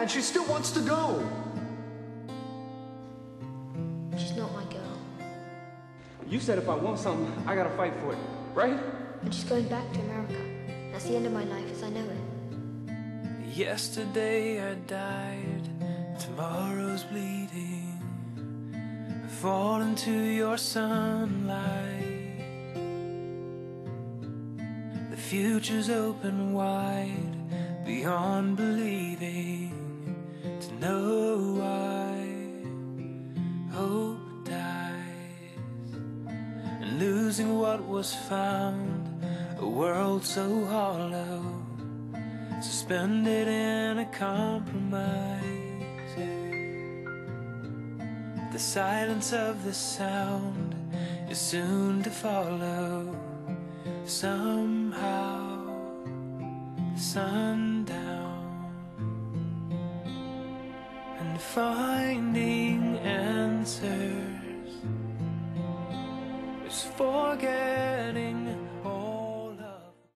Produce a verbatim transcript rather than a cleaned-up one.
and she still wants to go. She's not my girl. You said if I want something, I gotta fight for it, right? I'm just going back to America. That's the end of my life as I know it. Yesterday I died, tomorrow's bleeding. I fall into your sunlight. The future's open wide, beyond believing. To know why hope dies, and losing what was found, a world so hollow, suspended in a compromise. The silence of the sound is soon to follow. Somehow, sundown, and finding answers is forgetting